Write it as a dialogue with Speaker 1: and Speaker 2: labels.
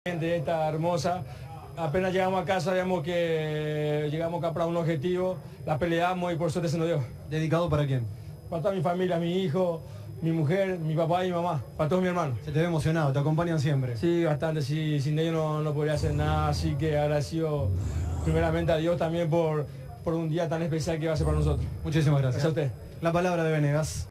Speaker 1: De esta hermosa, apenas llegamos a casa sabíamos que llegamos acá para un objetivo, la peleamos y por suerte se nos dio.
Speaker 2: ¿Dedicado para quién?
Speaker 1: Para toda mi familia, mi hijo, mi mujer, mi papá y mi mamá, para todos mis hermanos.
Speaker 2: Se te ve emocionado, te acompañan siempre.
Speaker 1: Sí, bastante, sí, sin ellos no podría hacer nada, así que agradecido primeramente a Dios también por un día tan especial que va a ser para nosotros.
Speaker 2: Muchísimas gracias.
Speaker 1: Gracias a usted.
Speaker 2: La palabra de Venegas.